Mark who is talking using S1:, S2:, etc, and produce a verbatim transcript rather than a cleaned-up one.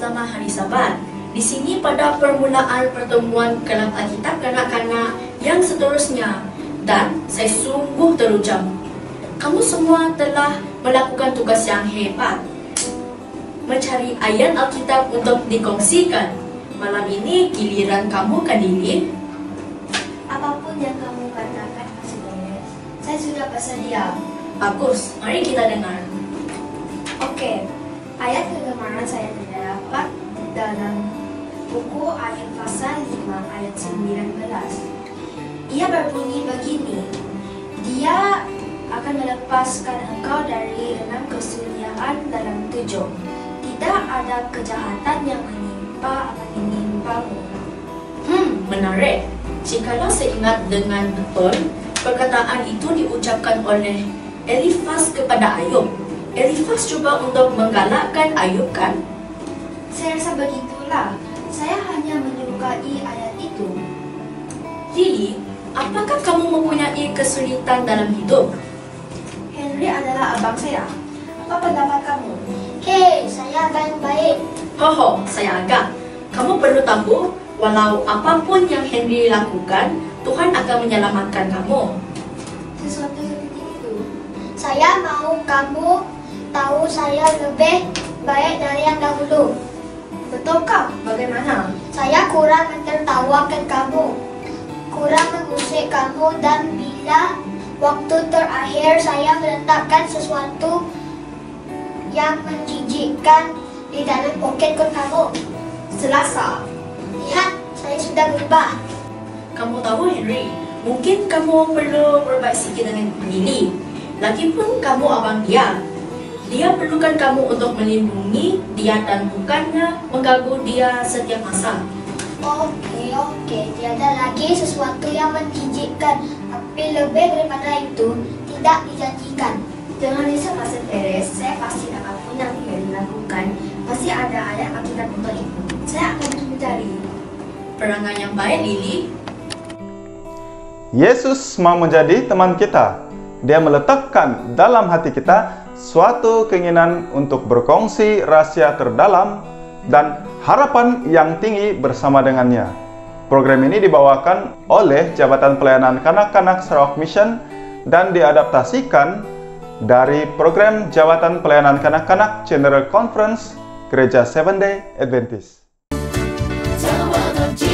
S1: selama hari Sabat. Di sini pada permulaan pertemuan kelas Alkitab kanak-kanak yang seterusnya, dan saya sungguh teruja. Kamu semua telah melakukan tugas yang hebat, mencari ayat Alkitab untuk dikongsikan. Malam ini giliran kamu kan, Lily?
S2: Apapun yang kamu katakan, Pastor Beres, saya sudah bersedia.
S1: Bagus, mari kita dengar.
S2: Oke, ayat kegemaran saya terdapat dalam buku ayat pasal lima ayat sembilan belas. Ia berbunyi begini, Dia akan melepaskan engkau dari enam kesulian dalam tujuh. Tidak ada kejahatan yang menimpa akan menimpamu.
S1: Hmm, menarik. Jikalau saya ingat dengan betul, perkataan itu diucapkan oleh Elifas kepada Ayub. Elifas cuba untuk menggalakkan Ayub, kan?
S2: Saya rasa begitulah. Saya hanya menyukai ayat itu.
S1: Lily, apakah kamu mempunyai kesulitan dalam hidup?
S2: Henry adalah abang saya. Apa pendapat kamu?
S3: Hei, saya baik-baik.
S1: Hoho, saya agak. Kamu perlu tahu, walau apapun yang Henry lakukan, Tuhan akan menyelamatkan kamu.
S2: Sesuatu seperti itu.
S3: Saya mau kamu tahu saya lebih baik dari yang dahulu.
S2: Betulkah? Bagaimana?
S3: Saya kurang mentertawakan kamu, kurang mengusik kamu, dan bila waktu terakhir saya meletakkan sesuatu yang menjijikkan di dalam poket kot kamu.
S2: Selasa.
S3: Lihat, saya sudah berubah.
S1: Kamu tahu, Henry, mungkin kamu perlu berbaik sikit dengan Lily. Lagipun kamu abang dia. Dia perlukan kamu untuk melindungi dia dan bukannya mengganggu dia setiap masa.
S3: Oke, oke, tiada lagi sesuatu yang menjijikkan, tapi lebih daripada itu tidak dijanjikan.
S2: Dengan riset Pastor Beres, saya pasti apapun yang Henry lakukan, pasti ada ayat Alkitab untuk itu. Saya akan terus mencari.
S1: Perangai yang baik, Lily.
S4: Yesus mau menjadi teman kita. Dia meletakkan dalam hati kita suatu keinginan untuk berkongsi rahasia terdalam dan harapan yang tinggi bersama dengannya. Program ini dibawakan oleh Jabatan Pelayanan Kanak-Kanak Sarawak Mission dan diadaptasikan dari program Jabatan Pelayanan Kanak-Kanak General Conference Gereja Seventh Day Adventist.